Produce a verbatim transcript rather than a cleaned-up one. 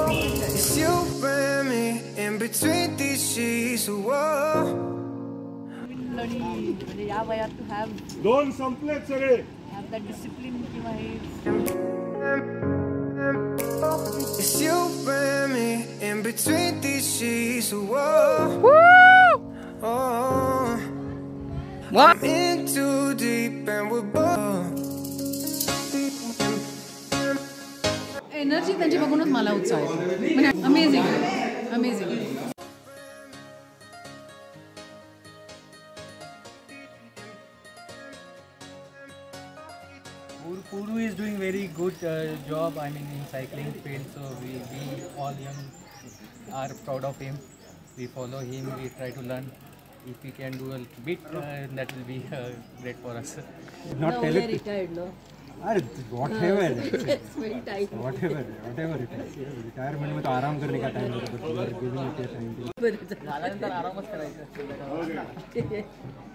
It's you and me in between these sheets. Whoa. या वयात to have दोन संपलेत सगळे have that discipline किंवा हे It's you and me in between these sheets. Whoa. Woo! Oh. What? I'm in too deep and we're both. Energy त्यांची बघूनच मला उत्साह येतो. म्हणजे amazing amazing. Puru is doing very good uh, job. I mean in cycling field, so we, we all young are proud of him. We follow him. We try to learn. If we can do a bit, uh, that will be uh, great for us. Not no, retired, no. Whatever. It's very tight. Whatever, whatever it is. Retirement में तो आराम करने का time होता है, but we are giving it a time. झाल्यानंतर आरामच करायचा.